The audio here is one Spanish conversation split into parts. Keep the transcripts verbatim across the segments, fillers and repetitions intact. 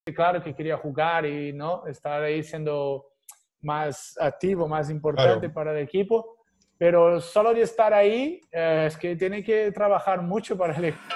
claro que quería jugar y no estar ahí siendo más activo, más importante Claro. para el equipo, pero solo de estar ahí eh, es que tiene que trabajar mucho para el equipo.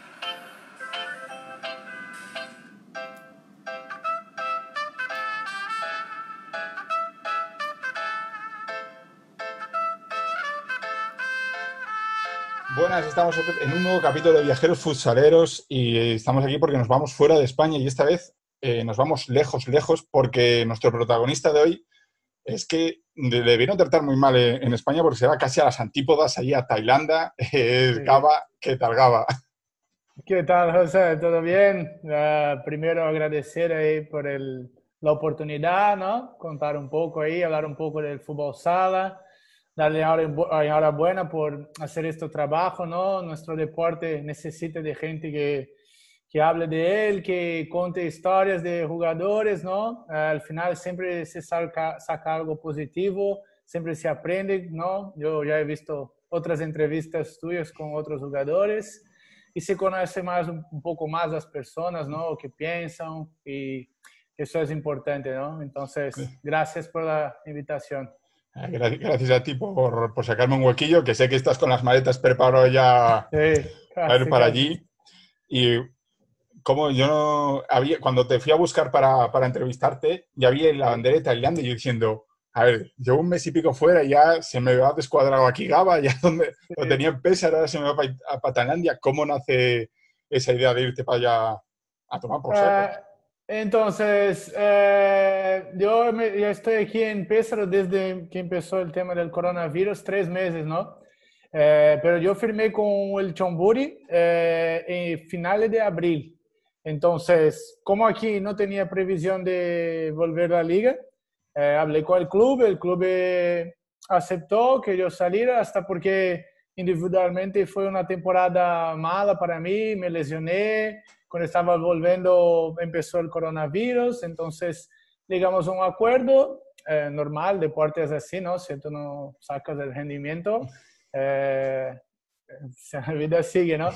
Buenas, estamos en un nuevo capítulo de Viajeros Futsaleros y estamos aquí porque nos vamos fuera de España y esta vez eh, nos vamos lejos, lejos, porque nuestro protagonista de hoy es que le debieron tratar muy mal en, en España porque se va casi a las antípodas, allí a Tailandia, es Sí. Gaba, ¿qué tal Gaba? ¿Qué tal, José? ¿Todo bien? Uh, primero agradecer ahí por el, la oportunidad, ¿no? Contar un poco ahí, hablar un poco del fútbol sala, darle enhorabuena por hacer este trabajo, ¿no? Nuestro deporte necesita de gente que, que hable de él, que cuente historias de jugadores, ¿no? Uh, al final siempre se saca, saca algo positivo, siempre se aprende, ¿no? Yo ya he visto otras entrevistas tuyas con otros jugadores y se conoce más un, un poco más las personas, ¿no? Que piensan y eso es importante, ¿no? Entonces, gracias por la invitación. Gracias a ti por, por sacarme un huequillo, que sé que estás con las maletas preparado ya Sí, a ir casi, para casi. allí. Y como yo no había, cuando te fui a buscar para, para entrevistarte, ya vi la Sí. bandera de Tailandia y yo diciendo, a ver, llevo un mes y pico fuera y ya se me va descuadrado aquí Gaba, ya donde lo Sí. tenía en Pésaro, ahora se me va para, para Tailandia. ¿Cómo nace esa idea de irte para allá a tomar por saco? Uh, entonces, uh, yo, me, yo, estoy aquí en Pésaro desde que empezó el tema del coronavirus, tres meses, ¿no? Uh, pero yo firmé con el Chonburi uh, en finales de abril. Entonces, como aquí no tenía previsión de volver a la liga, uh, hablé con el club, el club aceptó que yo saliera hasta porque individualmente fue una temporada mala para mí, me lesioné, cuando estaba volviendo empezó el coronavirus, entonces llegamos a un acuerdo eh, normal, deporte es así, ¿no? Si tú no sacas el rendimiento, eh, la vida sigue, ¿no?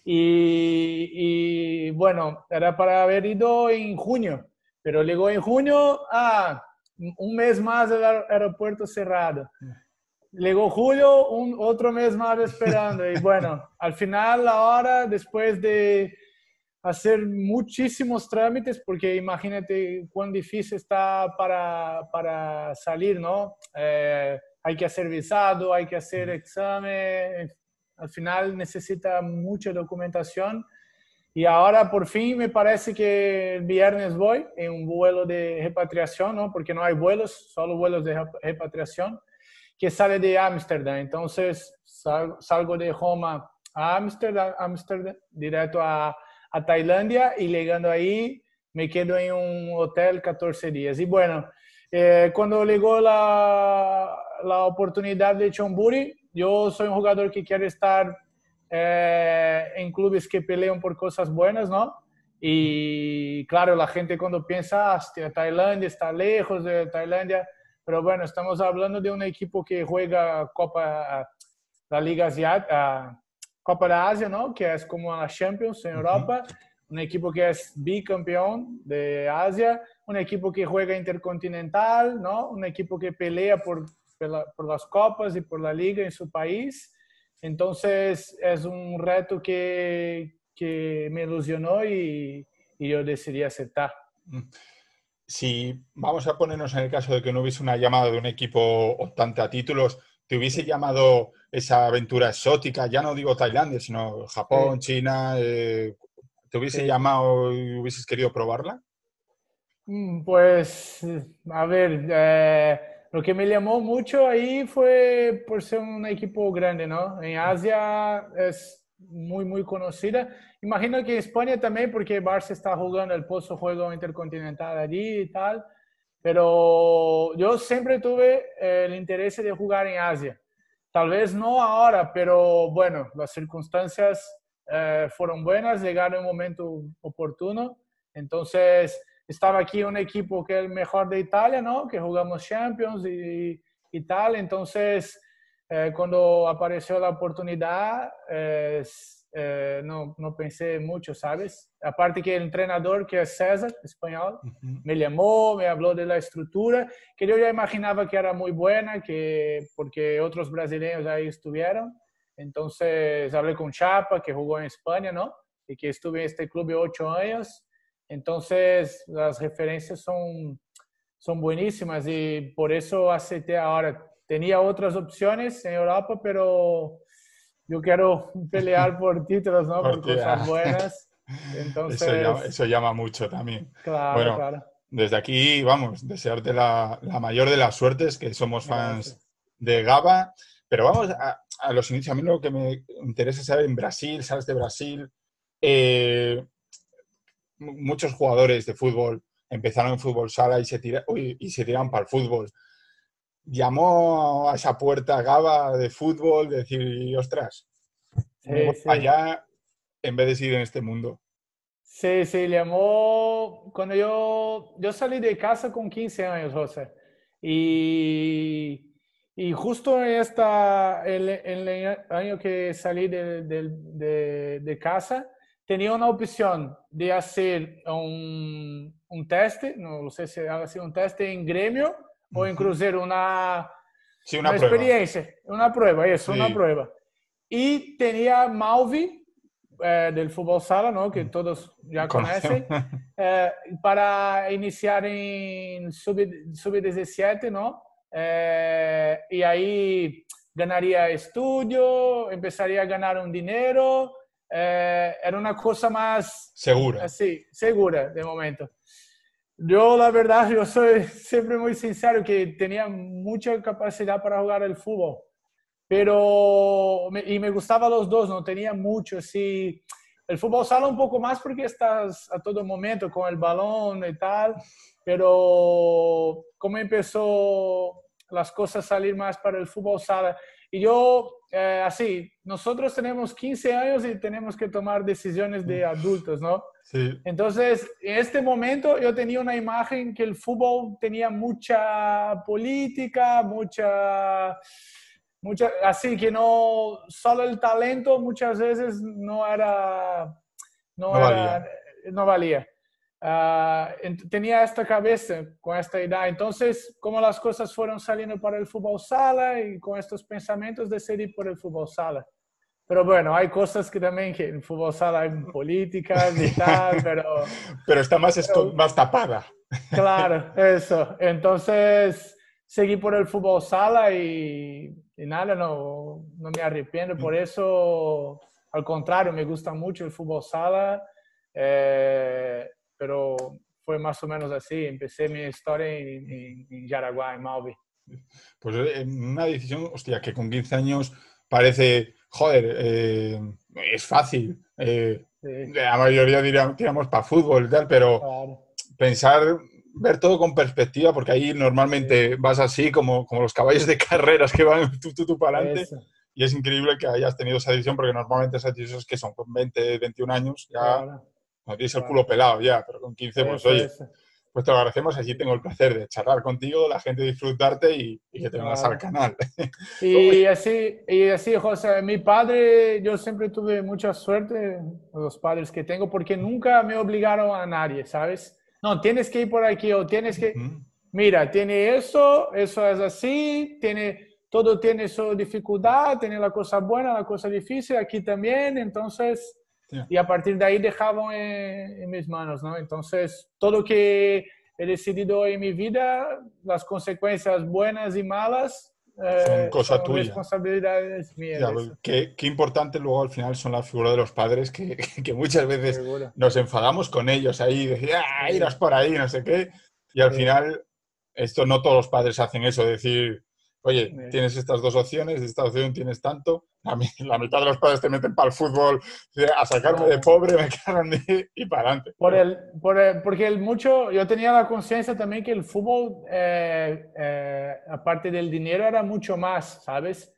Y, y, bueno, era para haber ido en junio, pero llegó en junio, ah, un mes más el aeropuerto cerrado. Llegó julio, un, otro mes más esperando. Y bueno, al final, ahora, después de hacer muchísimos trámites, porque imagínate cuán difícil está para, para salir, ¿no? Eh, hay que hacer visado, hay que hacer examen, al final necesita mucha documentación. Y ahora por fin me parece que el viernes voy en un vuelo de repatriación, ¿no? Porque no hay vuelos, solo vuelos de repatriación, que sale de Ámsterdam. Entonces salgo, salgo de Roma a Ámsterdam, Ámsterdam directo a, a Tailandia y llegando ahí me quedo en un hotel catorce días. Y bueno, eh, cuando llegó la, la oportunidad de Chonburi, yo soy un jugador que quiere estar eh, en clubes que pelean por cosas buenas, ¿no? Y claro, la gente cuando piensa, hostia, Tailandia está lejos de Tailandia, pero bueno, estamos hablando de un equipo que juega Copa, la Liga Asiática, Copa de Asia, ¿no? Que es como la Champions en Uh -huh. Europa, un equipo que es bicampeón de Asia, un equipo que juega intercontinental, ¿no? Un equipo que pelea por, por las copas y por la liga en su país. Entonces es un reto que, que me ilusionó y, y yo decidí aceptar. Si vamos a ponernos en el caso de que no hubiese una llamada de un equipo optante a títulos, ¿te hubiese Sí, llamado esa aventura exótica? Ya no digo Tailandia, sino Japón, sí, China. Eh, ¿te hubiese sí. llamado y hubieses querido probarla? Pues, a ver, eh, lo que me llamó mucho ahí fue por ser un equipo grande, ¿no? En Asia es muy, muy conocida. Imagino que en España también, porque Barça está jugando el Pozo Juego Intercontinental allí y tal. Pero yo siempre tuve el interés de jugar en Asia. Tal vez no ahora, pero bueno, las circunstancias eh, fueron buenas, llegaron en un momento oportuno. Entonces, estaba aquí un equipo que es el mejor de Italia, ¿no? Que jugamos Champions y, y tal. Entonces, eh, cuando apareció la oportunidad, eh, eh, no, no pensé mucho, ¿sabes? Aparte que el entrenador, que es César, español, Ujú. me llamó, me habló de la estructura, que yo ya imaginaba que era muy buena, que, porque otros brasileños ahí estuvieron. Entonces hablé con Chapa, que jugó en España, ¿no? Y que estuve en este club de ocho años. Entonces las referencias son, son buenísimas y por eso acepté ahora. Tenía otras opciones en Europa, pero yo quiero pelear por títulos, ¿no? Por Hostia. cosas buenas. Eso llama, Entonces, eso llama mucho también. claro, Bueno, claro. desde aquí, vamos, desearte la, la mayor de las suertes, que somos fans Gracias. de Gaba. Pero vamos a, a los inicios. A mí lo que me interesa saber en Brasil, sales de Brasil, eh, muchos jugadores de fútbol empezaron en fútbol sala y se, tira, uy, y se tiran para el fútbol. Llamó a esa puerta Gaba de fútbol, de decir, ostras, me Sí, voy para sí. allá en vez de seguir en este mundo. Sí, sí, llamó cuando yo, yo salí de casa con quince años, José. Y, y justo en esta, el, el año que salí de, de, de, de casa, tenía una opción de hacer un, un teste, no sé si hacer un teste en Gremio o en Ujú. Cruzeiro, una, Sí, una una prueba. experiencia, una prueba, eso, una Sí. prueba. Y tenía Malvi, eh, del fútbol sala, ¿no? Que todos ya Conocemos. conocen, eh, para iniciar en sub diecisiete, ¿no? Eh, y ahí ganaría estudio, empezaría a ganar un dinero, eh, era una cosa más Segura. así, segura de momento. Yo, la verdad, yo soy siempre muy sincero que tenía mucha capacidad para jugar el fútbol, pero me, y me gustaba los dos, no tenía mucho así. El fútbol sala un poco más porque estás a todo momento con el balón y tal, pero como empezó las cosas a salir más para el fútbol sala. Y yo, eh, así, nosotros tenemos quince años y tenemos que tomar decisiones de adultos, ¿no? Sí. Entonces, en este momento yo tenía una imagen que el fútbol tenía mucha política, mucha, mucha, así que no, solo el talento muchas veces no era, no No valía. era, no valía. Uh, tenía esta cabeza con esta edad. Entonces, como las cosas fueron saliendo para el fútbol sala y con estos pensamientos decidí por el fútbol sala. Pero bueno, hay cosas que también que en fútbol sala hay políticas y tal, pero, Pero está más, escon- pero más tapada. claro, eso. Entonces seguí por el fútbol sala y, y nada, no, no me arrepiento. Por eso, al contrario, me gusta mucho el fútbol sala, eh, pero fue más o menos así. Empecé mi historia en, en, en Jaraguá, en Malvi. Pues eh, una decisión, hostia, que con quince años parece, joder, eh, es fácil. Eh, Sí, la mayoría diríamos, tiramos para fútbol y tal, pero claro. pensar, ver todo con perspectiva, porque ahí Sí, normalmente vas así como, como los caballos de carreras que van tú, tú, tú para adelante. eso, Y es increíble que hayas tenido esa decisión, porque normalmente esas decisiones que son con veinte, veintiún años, ya claro, no tienes el claro. culo pelado ya, pero con quince, pues Eso, oye, eso. pues te lo agradecemos. Así tengo el placer de charlar contigo, la gente disfrutarte y, y que te vengas al Claro. canal. Y así, y así, José, mi padre, yo siempre tuve mucha suerte, los padres que tengo, porque nunca me obligaron a nadie, ¿sabes? No, tienes que ir por aquí o tienes que, mira, tiene eso, eso es así, tiene, todo tiene su dificultad, tiene la cosa buena, la cosa difícil, aquí también, entonces, Hostia. y a partir de ahí dejaban en, en mis manos, ¿no? Entonces, todo que he decidido en mi vida, las consecuencias buenas y malas, Son eh, cosa son tuya. responsabilidades mías, Hostia, pues eso. qué, qué importante luego al final son las figuras de los padres que, que muchas veces Seguro. nos enfadamos con ellos ahí, decir, ah, irás Sí, por ahí, no sé qué. Y al sí, final, esto no todos los padres hacen eso, decir, oye, eso. tienes estas dos opciones, de esta opción tienes tanto. La, mi- la mitad de los padres te meten para el fútbol, a sacarme de Claro. pobre, me cagan de, y para adelante. Por Pero el, por el- porque el mucho, yo tenía la conciencia también que el fútbol, eh, eh, aparte del dinero, era mucho más, ¿sabes?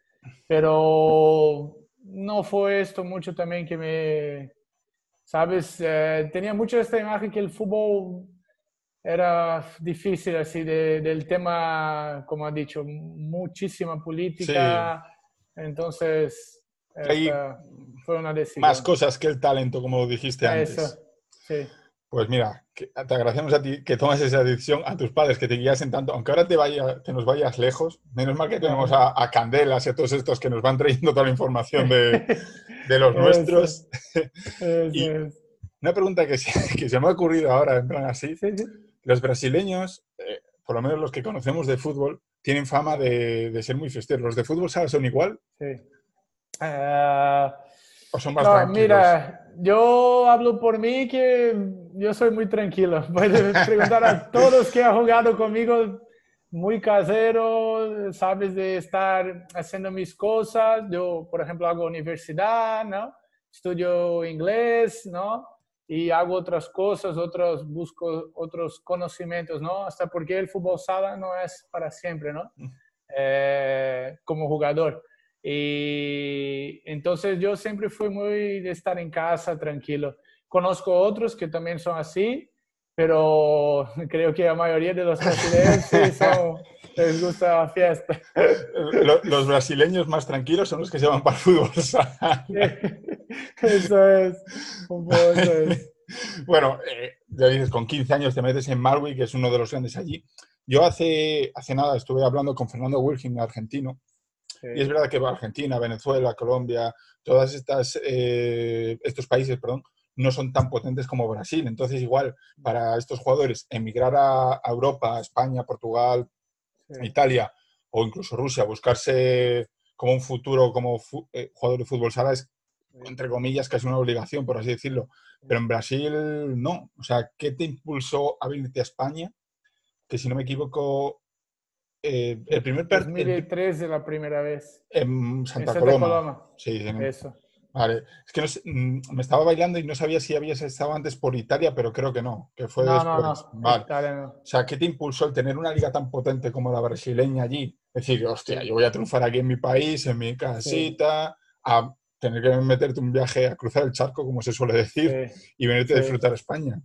Pero no fue esto mucho también que me, ¿sabes? Eh, tenía mucho esta imagen que el fútbol era difícil, así, de- del tema, como ha dicho, muchísima sí, política. Entonces, Que hay Esta fue una más decisión. cosas que el talento, como dijiste Eso, antes. sí. Pues mira, que te agradecemos a ti que tomes esa decisión, a tus padres que te guiasen tanto, aunque ahora te vaya, que nos vayas lejos. Menos mal que tenemos Claro. a, a Candelas y a todos estos que nos van trayendo toda la información de, de los Eso, nuestros. eso Y es. una pregunta que se, que se me ha ocurrido ahora, en plan así. Sí, sí. Los brasileños, eh, por lo menos los que conocemos de fútbol, tienen fama de, de ser muy festeros. ¿Los de fútbol sala son igual Sí. Ah, o son más no, tranquilos? mira, yo hablo por mí que yo soy muy tranquilo. Puedes preguntar a todos que han jugado conmigo, muy casero, sabes, de estar haciendo mis cosas. Yo, por ejemplo, hago universidad, ¿no? Estudio inglés, ¿no? Y hago otras cosas, otros, busco otros conocimientos, ¿no? Hasta porque el fútbol sala no es para siempre, ¿no? Eh, como jugador. Y entonces yo siempre fui muy de estar en casa, tranquilo. Conozco otros que también son así, pero creo que la mayoría de los brasileños sí son, les gusta la fiesta. Los brasileños más tranquilos son los que se van para el fútbol sala. Eso es, un poco eso es. Bueno, eh, ya dices, con quince años te metes en Marwi, que es uno de los grandes allí. Yo hace, hace nada estuve hablando con Fernando Wilgin, argentino, Sí, y es verdad que Argentina, Venezuela, Colombia, todos eh, estos países, perdón, no son tan potentes como Brasil. Entonces, igual, para estos jugadores, emigrar a, a Europa, a España, Portugal, sí, Italia o incluso Rusia, buscarse como un futuro como fu eh, jugador de fútbol sala es, sí, entre comillas, casi una obligación, por así decirlo. Pero en Brasil no. O sea, ¿qué te impulsó a venirte a España? Que si no me equivoco, eh, el primer per- el, dos mil trece la primera vez en en Santa Santa Coloma. Coloma. Sí, en- Eso. vale. Es que no sé, mm, me estaba bailando y no sabía si habías estado antes por Italia, pero creo que no, que fue No, no, después. no, Vale. Italia O no. sea, ¿qué te impulsó el tener una liga tan potente como la brasileña allí? Es decir, hostia, Sí, yo voy a triunfar aquí en mi país, en mi sí, casita, a tener que meterte un viaje a cruzar el charco, como se suele sí, decir, y venirte a sí. disfrutar España.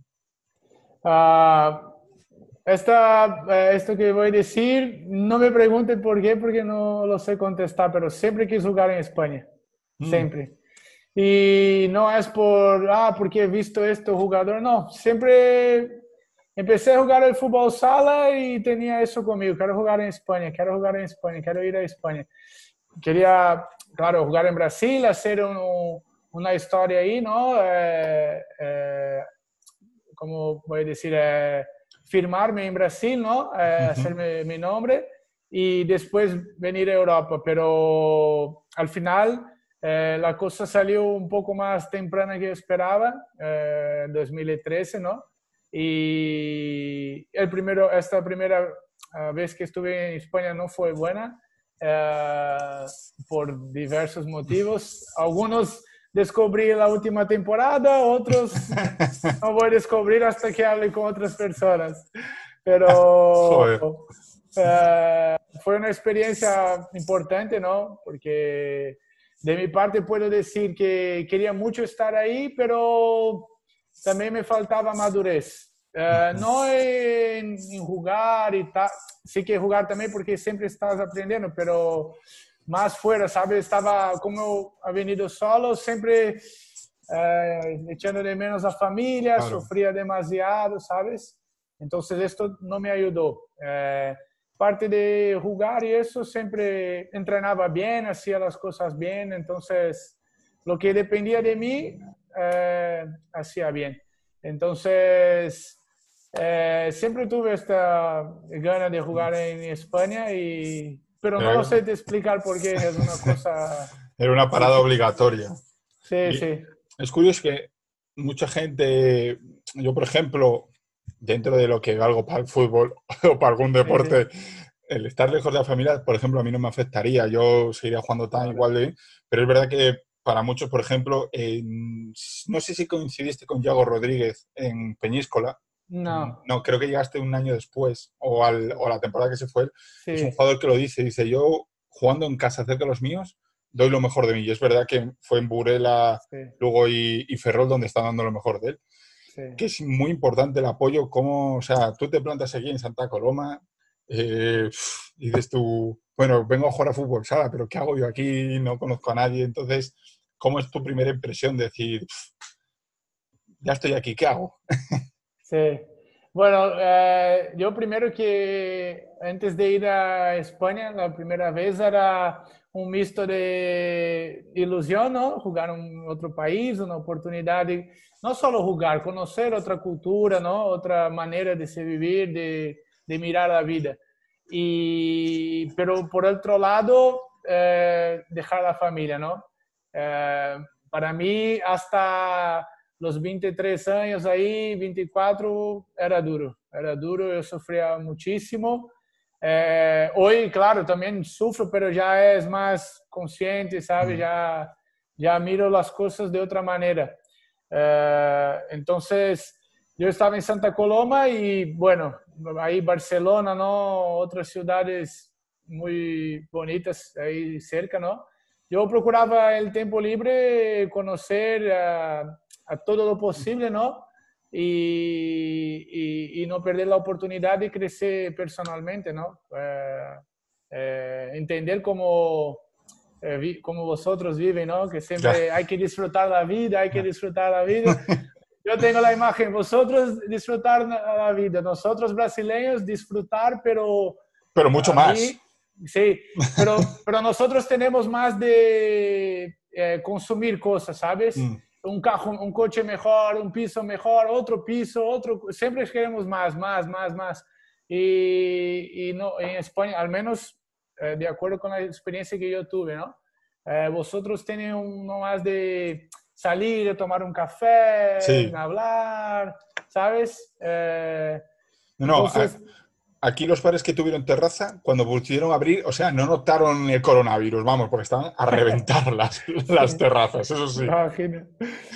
Ah, esta, eh, esto que voy a decir, no me pregunten por qué, porque no lo sé contestar, pero siempre quise jugar en España, Mm. siempre. Y no es por, ah, porque he visto este jugador, no, siempre empecé a jugar el fútbol sala y tenía eso conmigo, quiero jugar en España, quiero jugar en España, quiero ir a España. Quería, claro, jugar en Brasil, hacer un, una historia ahí, ¿no? Eh, eh, como voy a decir, eh, firmarme en Brasil, ¿no? Eh, hacerme mi nombre y después venir a Europa. Pero al final eh, la cosa salió un poco más temprana que yo esperaba, eh, dos mil trece, ¿no? Y el primero, esta primera uh, vez que estuve en España no fue buena eh, por diversos motivos. Algunos descubrí en la última temporada, otros no voy a descubrir hasta que hable con otras personas. Pero Joder. eh, fue una experiencia importante, ¿no? Porque de mi parte puedo decir que quería mucho estar ahí, pero también me faltaba madurez. Uh, no en, en, jugar y tal, sí que jugar también porque siempre estás aprendiendo, pero más fuera, ¿sabes? Estaba como ha venido solo, siempre eh, echando de menos a familia, Claro. sufría demasiado, ¿sabes? Entonces esto no me ayudó. Eh, parte de jugar y eso siempre entrenaba bien, hacía las cosas bien, entonces lo que dependía de mí eh, hacía bien. Entonces eh, siempre tuve esta gana de jugar en España y pero no lo Era, sé de explicar por qué, es una cosa era una sí, parada obligatoria. sí, Y sí, es curioso que mucha gente, yo por ejemplo, dentro de lo que valgo para el fútbol o para algún sí, sí, deporte, el estar lejos de la familia, por ejemplo, a mí no me afectaría. Yo seguiría jugando tan claro. igual de bien, pero es verdad que para muchos, por ejemplo, en- no sé si coincidiste con Yago Rodríguez en Peñíscola. No, No, creo que llegaste un año después o, al, o a la temporada que se fue él. Es un sí, jugador que lo dice, dice, yo jugando en casa cerca de los míos, doy lo mejor de mí. Y es verdad que fue en Burela, sí, Lugo y, y Ferrol donde está dando lo mejor de él. sí, Que es muy importante el apoyo, como, o sea, tú te plantas aquí en Santa Coloma eh, y dices tú, bueno, vengo a jugar a fútbol sala, pero ¿qué hago yo aquí? No conozco a nadie. Entonces, ¿cómo es tu primera impresión de decir, ya estoy aquí, ¿qué hago? Sí. Bueno, eh, yo primero que antes de ir a España, la primera vez era un mixto de ilusión, ¿no? Jugar en otro país, una oportunidad de no solo jugar, conocer otra cultura, ¿no? Otra manera de se vivir, de, de mirar la vida. Y, pero por otro lado, eh, dejar la familia, ¿no? Eh, para mí, hasta los veintitrés años ahí, veinticuatro, era duro, era duro, yo sufría muchísimo. Eh, hoy, claro, también sufro, pero ya es más consciente, ¿sabes? Mm. Ya, ya miro las cosas de otra manera. Eh, entonces, yo estaba en Santa Coloma y, bueno, ahí Barcelona, ¿no? Otras ciudades muy bonitas ahí cerca, ¿no? Yo procuraba el tiempo libre conocer a, a todo lo posible, ¿no? Y, y, y, no perder la oportunidad de crecer personalmente, ¿no? Eh, eh, entender cómo, eh, cómo vosotros viven, ¿no? Que Ya. siempre hay que disfrutar la vida, hay que disfrutar la vida. Yo tengo la imagen, vosotros disfrutar la vida, nosotros brasileños disfrutar, pero Pero mucho a más. mí, sí, pero, pero nosotros tenemos más de eh, consumir cosas, ¿sabes? Mm. Un, cajo, un coche mejor, un piso mejor, otro piso, otro, siempre queremos más, más, más, más. Y, y no, en España, al menos eh, de acuerdo con la experiencia que yo tuve, ¿no? Eh, vosotros tienen uno más de salir, de tomar un café, Sí. hablar, ¿sabes? Eh, No, a- entonces, aquí los bares que tuvieron terraza, cuando pudieron abrir, o sea, no notaron el coronavirus, vamos, porque estaban a reventar las, las sí. terrazas, eso sí. Imagina.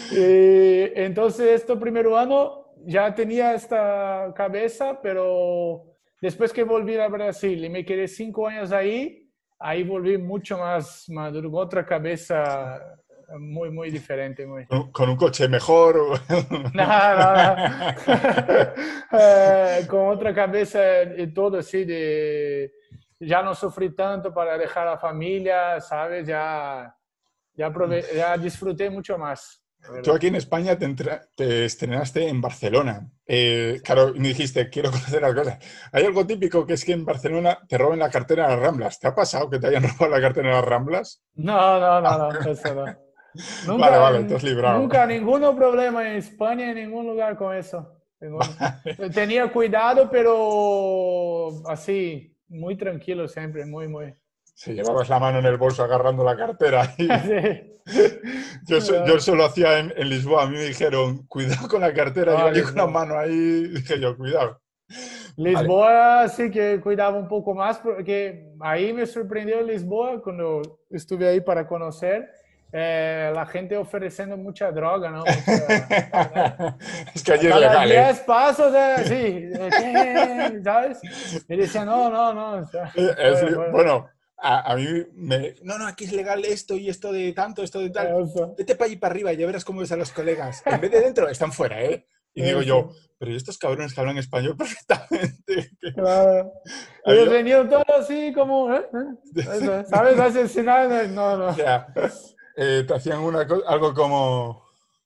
Y entonces, este primer año ya tenía esta cabeza, pero después que volví a Brasil y me quedé cinco años ahí, ahí volví mucho más maduro, con otra cabeza muy, muy diferente. Muy... Con, con un coche mejor. o- Nada, nada. Eh, con otra cabeza y todo así de... Ya no sufrí tanto para dejar a la familia, ¿sabes? Ya, ya, prove ya disfruté mucho más, la Tú verdad. aquí en España te, entra- te estrenaste en Barcelona. Eh, Sí. claro, y me dijiste, quiero conocer las cosas. Hay algo típico que es que en Barcelona te roben la cartera en las Ramblas. ¿Te ha pasado que te hayan robado la cartera en las Ramblas? No, no, no, no, eso no. Vale, Nunca, vale, te has librado. nunca, ninguno problema en España, en ningún lugar con eso. Ninguno. Tenía cuidado, pero así, muy tranquilo siempre, muy, muy. Si llevabas la mano en el bolso agarrando la cartera. Y Sí. yo, so- yo eso lo hacía en, en Lisboa. A mí me dijeron, cuidado con la cartera. Yo Ah, allí con la Lisboa. mano ahí, dije yo, cuidado. Vale. Lisboa sí que cuidaba un poco más porque ahí me sorprendió Lisboa cuando estuve ahí para conocer eh, la gente ofreciendo mucha droga, ¿no? Mucha, Es que a allí es cada legal, ¿eh? diez pasos, eh, sí, eh, ¿qué? ¿Sabes? Y decía, no, no, no, o sea, Es fuera, li- fuera. bueno, a, a mí me... No, no, aquí es legal esto y esto de tanto, esto de tal. Eso, Vete para allí para arriba y ya verás cómo ves a los colegas. En vez de dentro, están fuera, ¿eh? Y digo yo, eso, pero ¿y estos cabrones que hablan español perfectamente? Que claro. Ellos había... venían todos así como, ¿eh? ¿Eh? Eso, ¿sabes? Asesinar, no, O no. sea, eh, te hacían una co- algo como...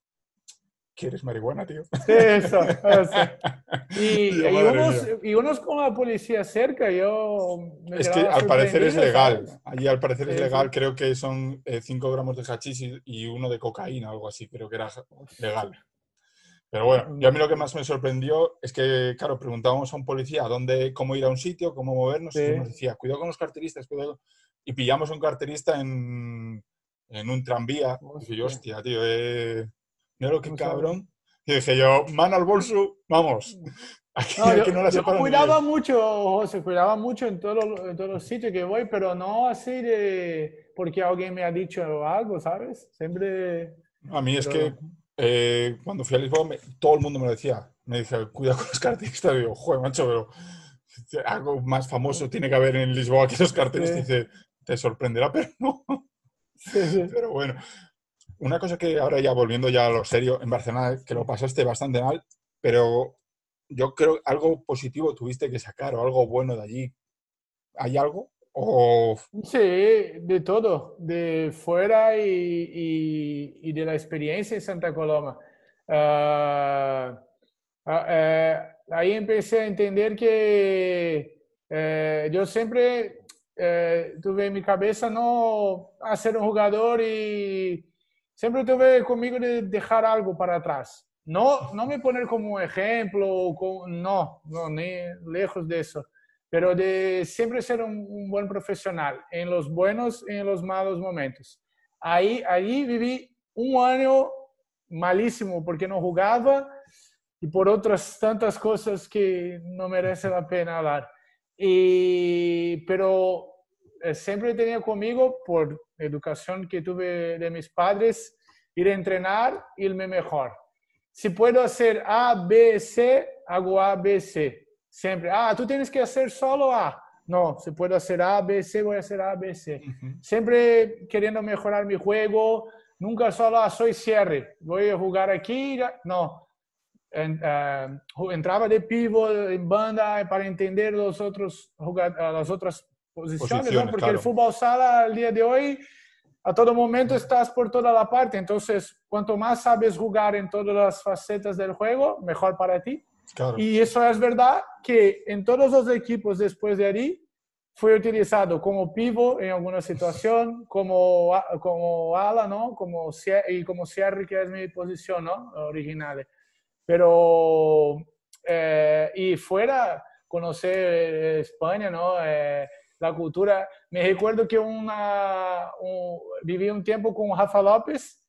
¿Quieres marihuana, tío? Sí, eso, eso. Y Y, yo, y, madre unos, mía. y unos con la policía cerca, yo me Es que quedaba al parecer es sorprendido, legal. ¿sabes? Allí al parecer es Sí, sí. legal. Creo que son eh, cinco gramos de hachís y, y uno de cocaína, algo así. Creo que era legal. Pero bueno, yo a mí lo que más me sorprendió es que, claro, preguntábamos a un policía dónde, cómo ir a un sitio, cómo movernos, y nos Sí, decía, cuidado con los carteristas, cuidado. Y pillamos a un carterista en, en un tranvía. Y dije yo, hostia, hostia, tío, eh, mira lo que no sabía. cabrón. Y dije yo, mano al bolso, vamos. Aquí, No, yo, aquí no la yo separo ni cuidaba Dios. mucho, José, cuidaba mucho en, todo, en todos los sitios que voy, pero no así de porque alguien me ha dicho algo, ¿sabes? Siempre, A mí es que pero eh, cuando fui a Lisboa, me- todo el mundo me lo decía. Me dice, cuidado con los carteristas. Y digo, joder, macho, pero algo más famoso tiene que haber en Lisboa que los carteristas. Y sí, dice, te sorprenderá, pero no. sí, sí, Pero bueno, una cosa que ahora ya volviendo ya a lo serio, en Barcelona, que lo pasaste bastante mal, pero yo creo que algo positivo tuviste que sacar o algo bueno de allí. ¿Hay algo? O... Sí, de todo, de fuera y, y, y de la experiencia en Santa Coloma. Uh, uh, uh, ahí empecé a entender que uh, yo siempre uh, tuve en mi cabeza no hacer un jugador y siempre tuve conmigo de dejar algo para atrás. No, no me poner como un ejemplo, con, no, no, ni lejos de eso, pero de siempre ser un, un buen profesional en los buenos y en los malos momentos. Ahí, ahí viví un año malísimo porque no jugaba y por otras tantas cosas que no merece la pena hablar. Y, pero eh, siempre tenía conmigo, por educación que tuve de mis padres, ir a entrenar y irme mejor. Si puedo hacer A, B, C, hago A, B, C. Siempre, ah, tú tienes que hacer solo A. No, si puedo hacer A, B, C, voy a hacer A, B, C. Uh-huh. Siempre queriendo mejorar mi juego. Nunca solo, ah, soy cierre. Voy a jugar aquí. No. En, uh, entraba de pivot en banda para entender los otros, las otras posiciones, posiciones ¿no? Porque claro. El fútbol sala al día de hoy, a todo momento estás por toda la parte. Entonces, cuanto más sabes jugar en todas las facetas del juego, mejor para ti. Claro. Y eso es verdad que en todos los equipos después de ahí fue utilizado como pivot en alguna situación, como, como ala, ¿no? Como, y como cierre, que es mi posición, ¿no? Original. Pero, eh, y fuera, conocer España, ¿no? Eh, la cultura. Me recuerdo que una, un, viví un tiempo con Rafa López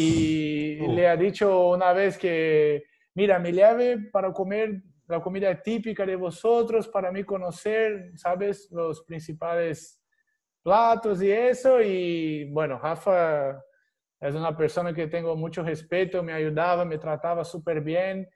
y uh. le ha dicho una vez que mira, me lleve para comer la comida típica de vosotros, para mí conocer, ¿sabes? Los principales platos y eso. Y bueno, Rafa es una persona que tengo mucho respeto, me ayudaba, me trataba súper bien.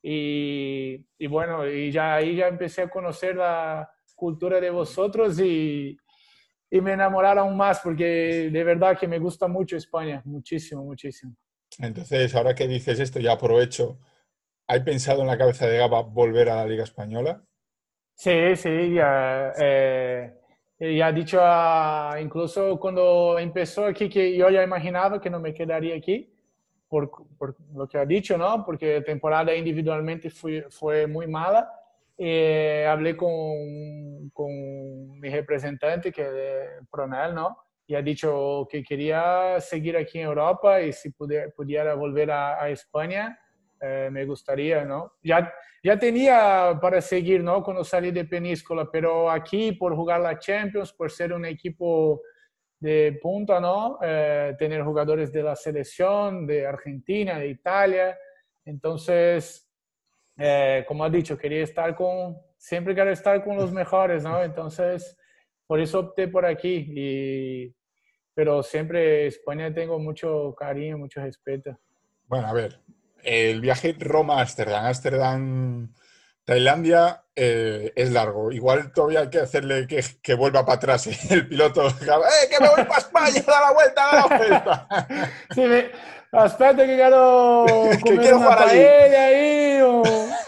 Y, y bueno, y ya ahí ya empecé a conocer la cultura de vosotros y, y me enamoraron aún más porque de verdad que me gusta mucho España, muchísimo, muchísimo. Entonces, ahora que dices esto, ya aprovecho. ¿Hay pensado en la cabeza de Gaba volver a la Liga Española? Sí, sí, ya, eh, ya ha dicho, a, incluso cuando empezó aquí, que yo ya imaginaba que no me quedaría aquí, por, por lo que ha dicho, ¿no? Porque la temporada individualmente fue, fue muy mala. Eh, hablé con, con mi representante, que es de Pronel, ¿no? Y ha dicho que quería seguir aquí en Europa y si pudiera, pudiera volver a, a España, eh, me gustaría, ¿no? Ya, ya tenía para seguir, ¿no? Cuando salí de Peníscola, pero aquí por jugar la Champions, por ser un equipo de punta, ¿no? Eh, tener jugadores de la selección, de Argentina, de Italia. Entonces, eh, como ha dicho, quería estar con, siempre quiero estar con los mejores, ¿no? Entonces, por eso opté por aquí. Y, pero siempre España tengo mucho cariño, mucho respeto. Bueno, a ver, el viaje Roma-Ámsterdam, Ámsterdam, Tailandia, eh, es largo. Igual todavía hay que hacerle que, que vuelva para atrás ¿eh? El piloto. ¡Eh, que me voy para España! ¡Da la vuelta, da la vuelta! Sí, me, espérate que quiero comer que quiero una paella ahí o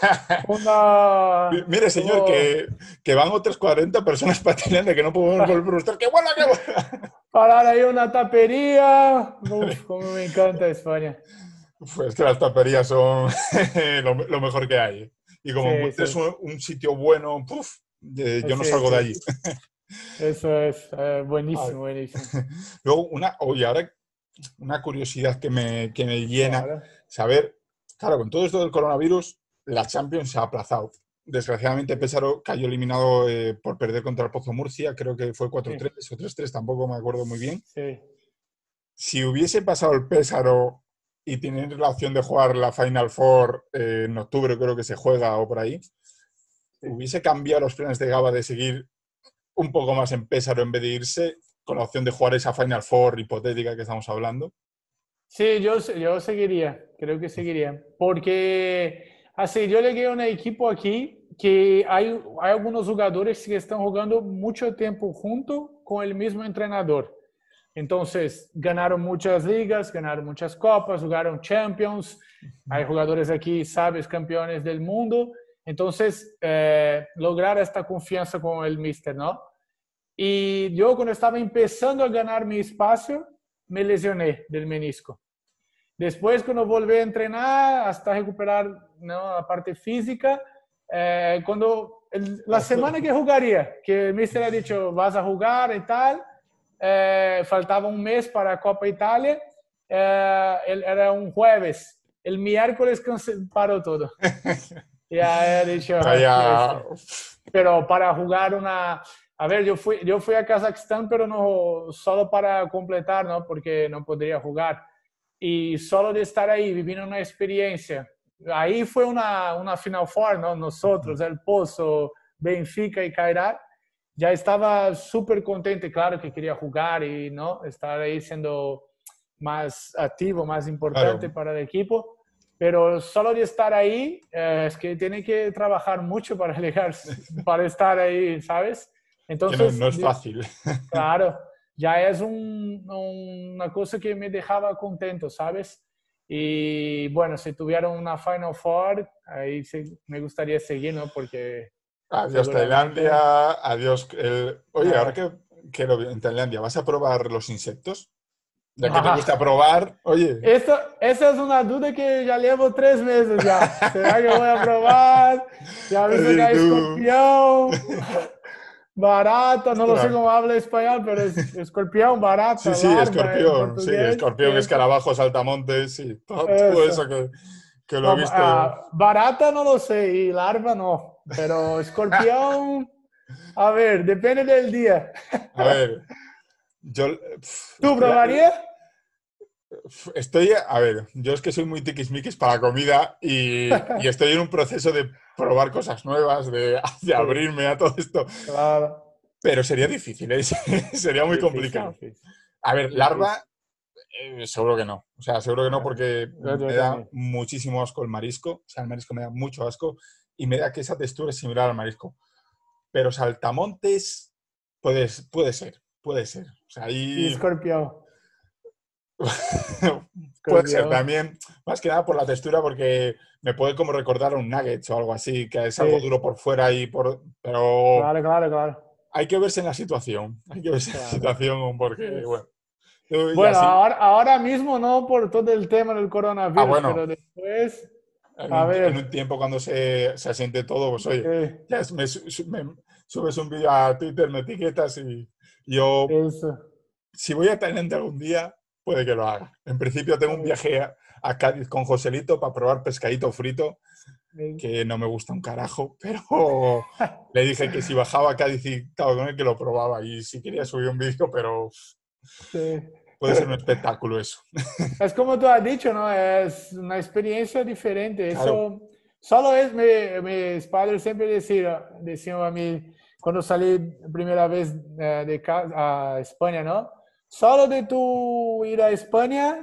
una... Mire, señor, oh. que, que van otras cuarenta personas para Tailandia que no podemos volver por usted. ¡Que vuelva, que vuelva! Parar ahí una tapería. Uf, como me encanta España. Pues que las taperías son lo, lo mejor que hay. Y como sí, encuentres sí. un, un sitio bueno, puff, eh, yo no sí, salgo sí. de allí. Eso es eh, buenísimo, vale. buenísimo. Luego, una, oye, ahora una curiosidad que me, que me llena, claro. saber, claro, con todo esto del coronavirus, la Champions se ha aplazado. Desgraciadamente, Pésaro cayó eliminado eh, por perder contra el Pozo Murcia, creo que fue cuatro tres sí. o tres tres, tampoco me acuerdo muy bien. Sí. Si hubiese pasado el Pésaro y tienen la opción de jugar la Final Four eh, en octubre, creo que se juega o por ahí, sí. ¿hubiese cambiado los planes de Gaba de seguir un poco más en Pésaro en vez de irse con la opción de jugar esa Final Four hipotética que estamos hablando? Sí, yo, yo seguiría, creo que seguiría, porque así, yo llegué a un equipo aquí que hay, hay algunos jugadores que están jugando mucho tiempo junto con el mismo entrenador. Entonces, ganaron muchas ligas, ganaron muchas copas, jugaron Champions. Hay jugadores aquí, sabes, campeones del mundo. Entonces, eh, lograr esta confianza con el míster, ¿no? Y yo cuando estaba empezando a ganar mi espacio, me lesioné del menisco. Después, cuando volví a entrenar, hasta recuperar, ¿no?, la parte física, eh, cuando el, la semana que jugaría, que el míster ha dicho, vas a jugar y tal, eh, faltaba un mes para Copa Italia, eh, era un jueves. El miércoles paró todo. Ya he dicho, Vaya... pero para jugar una... A ver, yo fui, yo fui a Kazajstán, pero no solo para completar, ¿no? Porque no podría jugar. Y solo de estar ahí, viviendo una experiencia. Ahí fue una, una Final Four, ¿no? Nosotros, El Pozo, Benfica y Kairat. Ya estaba súper contento, claro que quería jugar y, ¿no?, estar ahí siendo más activo, más importante, claro, para el equipo. Pero solo de estar ahí, eh, es que tiene que trabajar mucho para llegar, para estar ahí, ¿sabes? Entonces, no, no es fácil. Claro, ya es un, una cosa que me dejaba contento, ¿sabes? Y bueno, si tuviera una Final Four, ahí sí, me gustaría seguir, ¿no? Porque... Adiós seguramente... Tailandia, adiós... El... Oye, eh. ahora que, que lo... en Tailandia, ¿vas a probar los insectos? Ya que te gusta probar, oye. Esto, esa es una duda que ya llevo tres meses ya. ¿Será que voy a probar? Ya he visto que hay escorpión, barata, no lo sé cómo habla español, pero es escorpión, barata, sí, sí, larva, escorpión, sí, escorpión, escarabajo, saltamontes, sí, todo eso, todo eso que, que lo no, he visto. Uh, barata no lo sé y larva no, pero escorpión, a ver, depende del día. A ver, yo... ¿Tú probarías? Estoy, a ver, yo es que soy muy tiquismiquis para la comida y, y estoy en un proceso de probar cosas nuevas, de, de sí. abrirme a todo esto. Claro. Pero sería difícil, ¿eh? Sería muy difícil, complicado. Difícil. A ver, difícil. larva, eh, seguro que no. O sea, seguro que no porque yo, yo me da también. muchísimo asco el marisco. O sea, el marisco me da mucho asco y me da que esa textura es similar al marisco. Pero saltamontes, puede, puede ser, puede ser. O sea, ahí... Y escorpión. Puede ser también, más que nada por la textura, porque me puede como recordar a un nuggets o algo así, que es sí. algo duro por fuera y por... Pero claro, claro, claro. Hay que verse en la situación, hay que verse claro. en la situación porque, bueno... Bueno, así... ahora, ahora mismo no por todo el tema del coronavirus, ah, bueno. pero después... En a un, ver. en un tiempo cuando se, se asiente todo, pues oye, sí. ya me, me, subes un vídeo a Twitter, me etiquetas y yo... Eso. Si voy a Tailandia algún día... puede que lo haga. En principio tengo un viaje a, a Cádiz con Joselito para probar pescadito frito, que no me gusta un carajo, pero le dije que si bajaba a Cádiz y estaba con él que lo probaba y si quería subir un vídeo, pero sí. puede ser un espectáculo eso. Es como tú has dicho, ¿no? Es una experiencia diferente. Claro. Eso solo es, me, mis padres siempre decían, decían a mí cuando salí primera vez de casa a España, ¿no? Solo de tú ir a España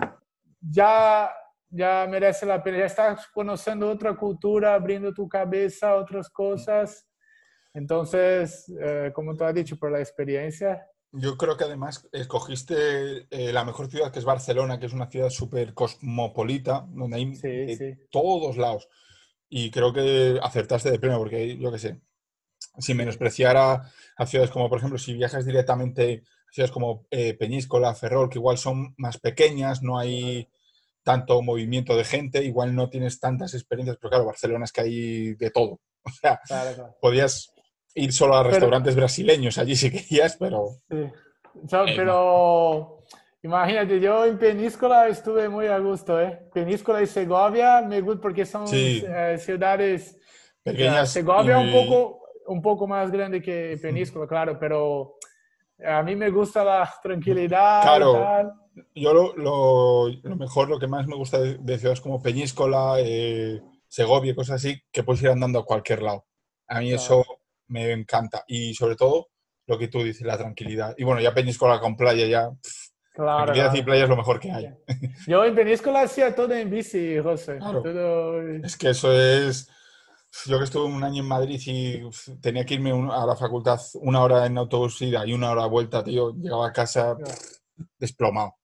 ya, ya merece la pena. Ya estás conociendo otra cultura, abriendo tu cabeza a otras cosas. Entonces, eh, como tú has dicho, por la experiencia. Yo creo que además escogiste eh, la mejor ciudad, que es Barcelona, que es una ciudad súper cosmopolita, donde hay sí, de sí. todos lados. Y creo que acertaste de pleno, porque yo qué sé, sin menospreciar a, a ciudades como, por ejemplo, si viajas directamente... ciudades como eh, Peñíscola, Ferrol, que igual son más pequeñas, no hay tanto movimiento de gente, igual no tienes tantas experiencias, pero claro, Barcelona es que hay de todo. O sea, claro, claro. podías ir solo a restaurantes pero, brasileños allí si querías, pero... Sí. So, eh, pero no. Imagínate, yo en Peñíscola estuve muy a gusto, ¿eh? Peñíscola y Segovia me gusta porque son sí. eh, ciudades pequeñas. Segovia y... un poco, un poco más grande que Peñíscola, claro, pero... A mí me gusta la tranquilidad. Claro, y tal. yo lo, lo, lo mejor, lo que más me gusta de, de ciudades como Peñíscola, eh, Segovia, cosas así, que puedes ir andando a cualquier lado. A mí claro. eso me encanta. Y sobre todo, lo que tú dices, la tranquilidad. Y bueno, ya Peñíscola con playa, ya... Pff, claro, tranquilidad claro. y playa es lo mejor que hay. Yo en Peñíscola hacía todo en bici, José. Claro. Todo... Es que eso es... Yo que estuve un año en Madrid y tenía que irme a la facultad una hora en autobús ida y una hora vuelta, tío, llegaba a casa pff, desplomado.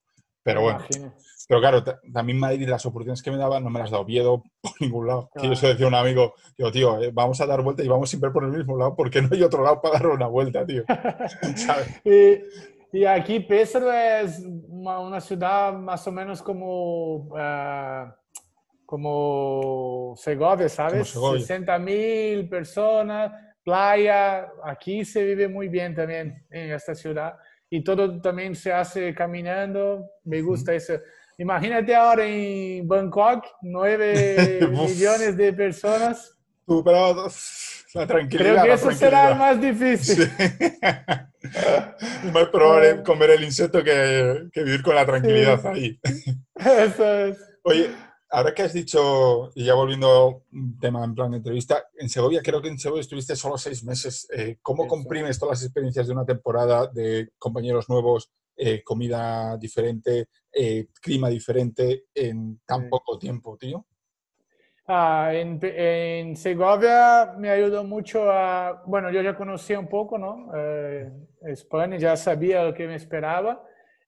Pero me bueno, imagino. pero claro, ta- también Madrid las oportunidades que me daban no me las da Oviedo por ningún lado. Que yo se Claro. decía a un amigo, digo, tío, eh, vamos a dar vuelta y vamos siempre por el mismo lado porque no hay otro lado para dar una vuelta, tío. ¿Sabes? Y, y aquí Péssaro es una, una ciudad más o menos como, ah, como Segovia, Como ¿sabes? Segovia. sesenta mil personas, playa. Aquí se vive muy bien también en esta ciudad. Y todo también se hace caminando. Me gusta eso. Imagínate ahora en Bangkok, nueve Uf, millones de personas. tú, pero la Creo tranquilidad, que la eso será el tranquilidad. más difícil. Sí. Es más probable comer el insecto que, que vivir con la tranquilidad Sí, ahí. eso es. Oye, ahora que has dicho, y ya volviendo a un tema en plan de entrevista, en Segovia, Sí, creo que en Segovia estuviste solo seis meses. Eh, ¿cómo eso. comprimes todas las experiencias de una temporada de compañeros nuevos, eh, comida diferente, eh, clima diferente en tan Sí. poco tiempo, tío? Ah, en, Pe- en Segovia me ayudó mucho a, bueno, yo ya conocía un poco, ¿no? Eh, España, ya sabía lo que me esperaba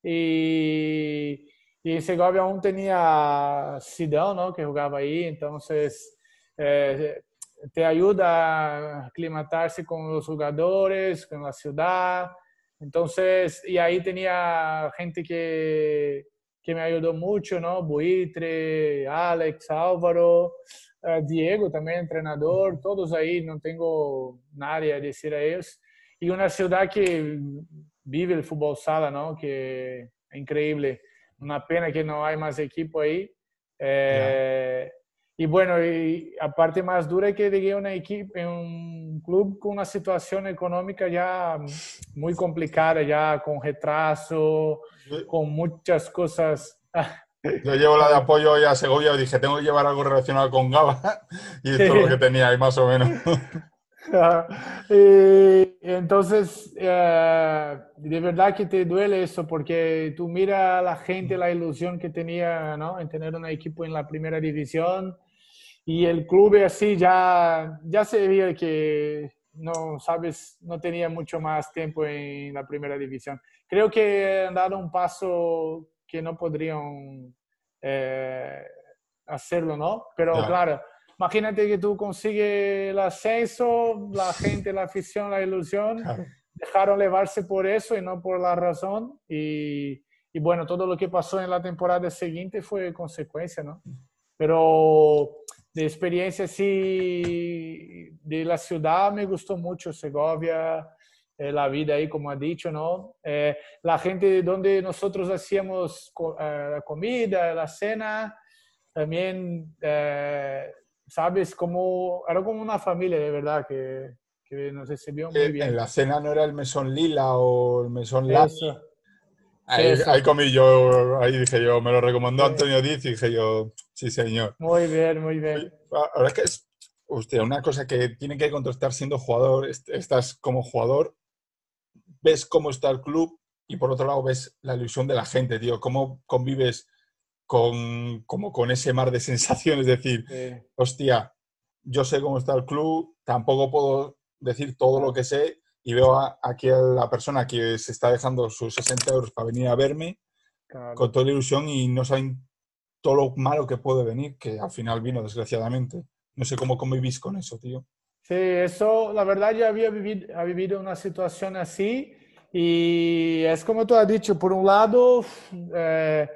y, y en Segovia aún tenía a Zidane, ¿no? Que jugaba ahí, entonces eh, te ayuda a aclimatarse con los jugadores, con la ciudad, entonces, y ahí tenía gente que, que me ayudó mucho, ¿no? Buitre, Alex, Álvaro. Uh, Diego también, entrenador, todos ahí, no tengo nadie a decir a ellos. Y una ciudad que vive el fútbol sala, ¿no? Que es increíble. Una pena que no hay más equipo ahí. Ya. Eh, y bueno, y aparte más dura es que llegué a una equipo, en un club con una situación económica ya muy complicada, ya con retraso, Yo, con muchas cosas. yo llevo la de apoyo hoy a Segovia y dije, tengo que llevar algo relacionado con Gaba y Sí. esto es lo que tenía ahí más o menos. Ah, y entonces, eh, de verdad que te duele eso, porque tú mira a la gente, la ilusión que tenía, ¿no? En tener un equipo en la primera división y el club así ya, ya se veía que no, sabes, no tenía mucho más tiempo en la primera división. Creo que han dado un paso que no podrían eh, hacerlo, ¿no? Pero Ya. claro. Imagínate que tú consigues el ascenso, la gente, la afición, la ilusión, Claro. dejaron llevarse por eso y no por la razón. Y, y bueno, todo lo que pasó en la temporada siguiente fue consecuencia, ¿no? Pero de experiencia, sí, de la ciudad me gustó mucho Segovia, eh, la vida ahí, como ha dicho, ¿no? Eh, la gente donde nosotros hacíamos co eh, la comida, la cena, también, eh, sabes, como, era como una familia de verdad que, que nos recibió muy Eh, En bien. la cena no era el mesón lila o el mesón Lani. Eso, Ahí, ahí eso. comí yo, ahí dije yo, me lo recomendó Sí. Antonio Diz y dije yo, sí, señor. Muy bien, muy Oye, bien. ahora es que es, hostia, una cosa que tiene que contrastar siendo jugador, est- estás como jugador, ves cómo está el club y por otro lado ves la ilusión de la gente, tío, cómo convives con, como con ese mar de sensaciones, es decir, Sí, hostia, yo sé cómo está el club, tampoco puedo decir todo lo claro, que sé y veo a- aquí a la persona que se está dejando sus sesenta euros para venir a verme claro. con toda la ilusión y no saben todo lo malo que puede venir, que al final Sí. vino, desgraciadamente. No sé cómo convivís con eso, tío. Sí, eso, la verdad, yo había vivido, ha vivido una situación así y es como tú has dicho, por un lado, eh,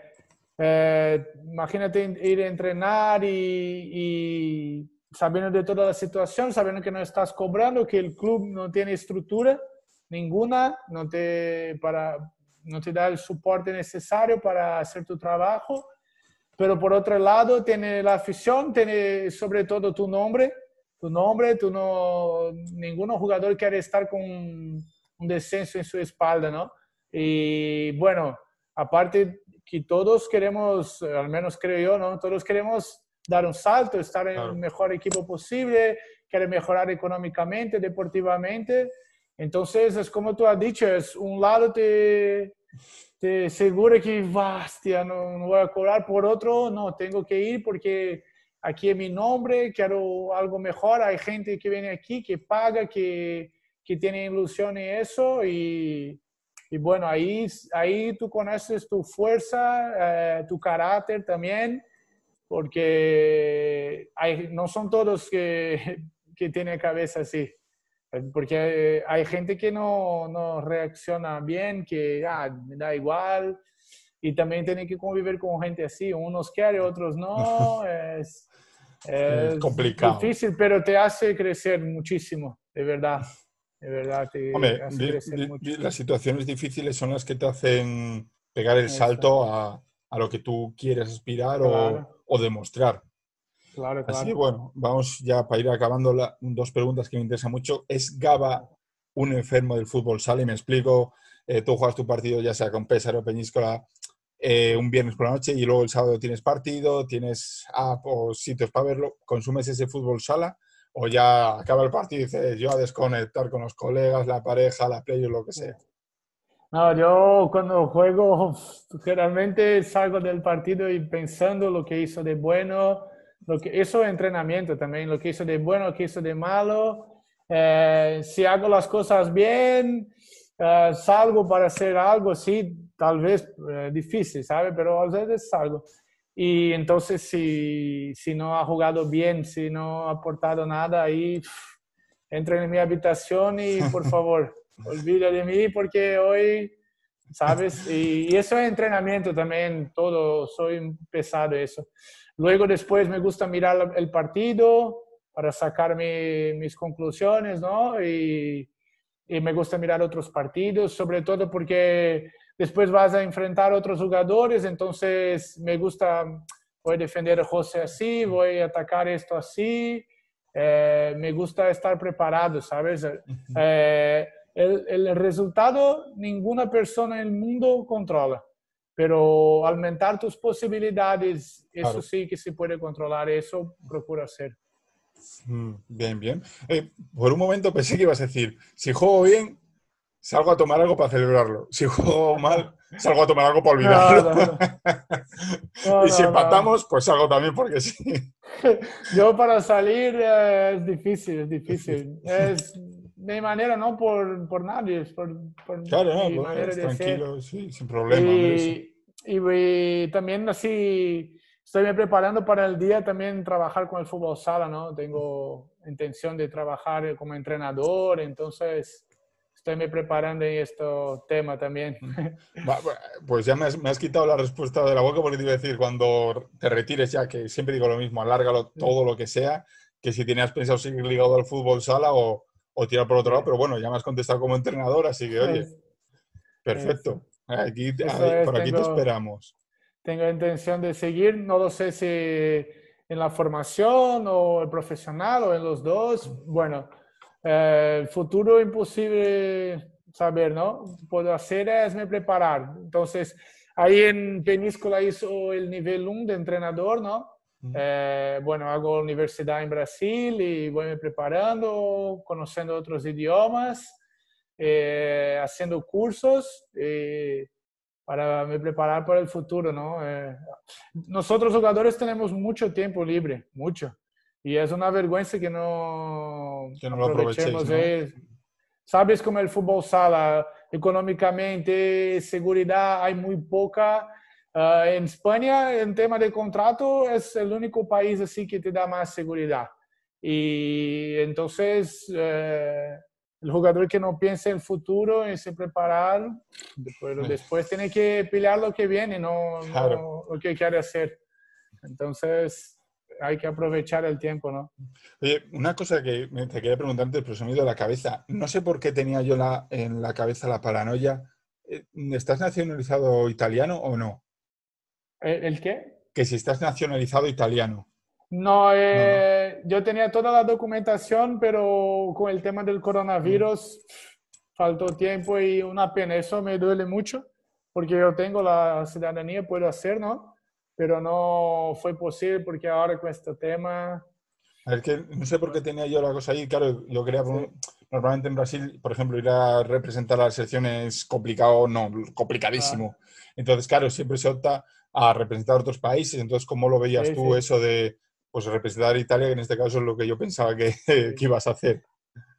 eh, imagínate ir a entrenar y, y sabiendo de toda la situación, sabiendo que no estás cobrando, que el club no tiene estructura ninguna, no te, para, no te da el soporte necesario para hacer tu trabajo, pero por otro lado tiene la afición, tiene sobre todo tu nombre, tu nombre, tú no, ningún jugador quiere estar con un descenso en su espalda, ¿no? Y bueno, aparte que todos queremos, al menos creo yo, ¿no? Todos queremos dar un salto, estar en el Claro. mejor equipo posible, quiere mejorar económicamente, deportivamente. Entonces, es como tú has dicho, es un lado te, te asegura que, hostia, no, no voy a cobrar, por otro, no, tengo que ir porque aquí es mi nombre, quiero algo mejor, hay gente que viene aquí, que paga, que, que tiene ilusión en eso y, y bueno, ahí, ahí tú conoces tu fuerza, eh, tu carácter también, porque hay, no son todos que, que tienen cabeza así. Porque hay gente que no, no reacciona bien, que ah, me da igual, y también tiene que convivir con gente así, unos quieren, otros no, es, Es es complicado. difícil, pero te hace crecer muchísimo, de verdad, de verdad te Hombre, hace di- crecer di- mucho. di- las situaciones difíciles son las que te hacen pegar el Eso, salto a, a lo que tú quieres aspirar o, claro, o demostrar. claro, Así que claro. bueno, vamos ya para ir acabando la- dos preguntas que me interesan mucho. ¿Es Gaba un enfermo del fútbol sala? Y me explico, eh, tú juegas tu partido ya sea con Pésaro o Peñíscola eh, un viernes por la noche y luego el sábado tienes partido, tienes app o sitios para verlo. ¿Consumes ese fútbol sala? ¿O ya acaba el partido y dices, yo a desconectar con los colegas, la pareja, la play o lo que sea? No, yo cuando juego generalmente salgo del partido y pensando lo que hizo de bueno, lo que eso es entrenamiento también, lo que hizo de bueno, lo que hizo de malo. Eh, si hago las cosas bien, eh, salgo para hacer algo, sí, tal vez eh, difícil, ¿sabe? Pero a veces salgo. Y entonces si, si no ha jugado bien, si no ha aportado nada, ahí pff, entro en mi habitación y por favor olvida de mí porque hoy, ¿sabes? Y, y eso es entrenamiento también, todo, soy pesado eso. Luego después me gusta mirar el partido para sacar mi, mis conclusiones, ¿no? Y, y me gusta mirar otros partidos, sobre todo porque después vas a enfrentar a otros jugadores, entonces me gusta, voy a defender a José así, voy a atacar esto así, eh, me gusta estar preparado, ¿sabes? Eh, el, el resultado ninguna persona en el mundo controla, pero aumentar tus posibilidades, eso Claro. sí que se puede controlar, eso procuro hacer. Mm, bien, bien. Eh, por un momento pensé que ibas a decir, si juego bien, salgo a tomar algo para celebrarlo. Si juego mal, salgo a tomar algo para No, olvidarlo. no, no, no, Y si no, no. empatamos, pues salgo también porque sí. Yo para salir eh, es difícil, es difícil. Es mi manera, no por, por nadie, es por, por Claro, no, mi manera pues de ser. tranquilo, sí, sin problema, hombre, sí. Y, y, y también así estoy me preparando para el día también trabajar con el fútbol sala, ¿no? Tengo intención de trabajar como entrenador, entonces estoy me preparando en este tema también. Va- va, Pues ya me has, me has quitado la respuesta de la boca porque te iba a decir, cuando te retires ya, que siempre digo lo mismo, alárgalo todo lo que sea, que si tenías pensado seguir ligado al fútbol sala o, o tirar por otro lado, pero bueno, ya me has contestado como entrenador, así que oye, Eso, perfecto. Aquí, eso ahí- es, por aquí te tengo... esperamos. Tengo intención de seguir, no lo sé si en la formación o el profesional o en los dos. Bueno, eh, el futuro imposible saber, ¿no? Puedo hacer es me preparar. Entonces, ahí en Peníscola hizo el nivel uno de entrenador, ¿no? Eh, bueno, hago universidad en Brasil y voy me preparando, conociendo otros idiomas, eh, haciendo cursos. Eh, para me preparar para el futuro, ¿no? Eh, nosotros jugadores tenemos mucho tiempo libre, mucho. Y es una vergüenza que no Que no lo aprovechéis, aprovechemos. ¿no? Eh. Sabes como el fútbol sala, económicamente, seguridad hay muy poca. Uh, en España, en tema de contrato, es el único país así que te da más seguridad. Y entonces, eh, el jugador que no piensa en el futuro, en se preparar, después, Eh, después tiene que pelear lo que viene, no, Claro. no lo que quiere hacer. Entonces, hay que aprovechar el tiempo, ¿no? Oye, una cosa que me, te quería preguntar antes, pero se me ha ido de la cabeza. No sé por qué tenía yo la, en la cabeza la paranoia. Eh, ¿Estás nacionalizado italiano o no? ¿El, el qué? Que si estás nacionalizado italiano. No, No, no. eh, yo tenía toda la documentación, pero con el tema del Mm. coronavirus faltó tiempo y una pena. Eso me duele mucho porque yo tengo la ciudadanía, puedo hacer, ¿no? Pero no fue posible porque ahora con este tema, A ver, que no sé por qué bueno, tenía yo la cosa ahí. Claro, yo quería, sí, normalmente en Brasil, por ejemplo, ir a representar a la selección es complicado, no, ah, complicadísimo. Entonces, claro, siempre se opta a representar a otros países. Entonces, ¿cómo lo veías sí, tú sí, eso de pues representar a Italia, que en este caso es lo que yo pensaba que, que sí. ibas a hacer?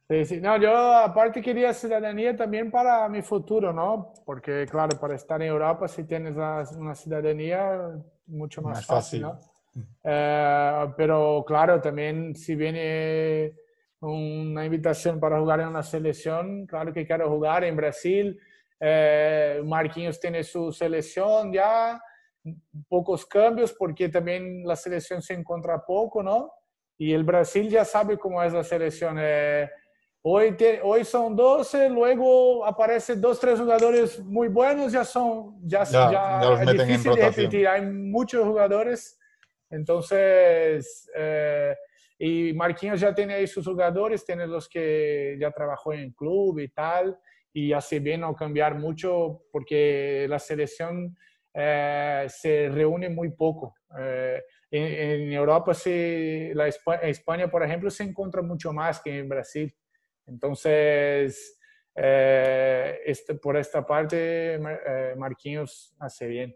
Sí, sí. No, yo aparte quería ciudadanía también para mi futuro, ¿no? Porque, claro, para estar en Europa, si tienes la- una ciudadanía, mucho más Más fácil, fácil. ¿no? Eh, pero, claro, también si viene una invitación para jugar en una selección, claro que quiero jugar en Brasil. Eh, Marquinhos tiene su selección ya, pocos cambios, porque también la selección se encuentra poco, ¿no? Y el Brasil ya sabe cómo es la selección. Eh, Hoy, te, hoy son doce, luego aparecen dos, tres jugadores muy buenos, ya son, ya, Ya, ya los ya es meten en difícil de rotación. repetir. Hay muchos jugadores, entonces, eh, y Marquinhos ya tiene ahí sus jugadores, tiene los que ya trabajó en club y tal, y hace bien no cambiar mucho porque la selección eh, se reúne muy poco. Eh, en, en Europa, sí, la España, España, por ejemplo, se encuentra mucho más que en Brasil. Entonces, eh, este, por esta parte, eh, Marquinhos hace bien.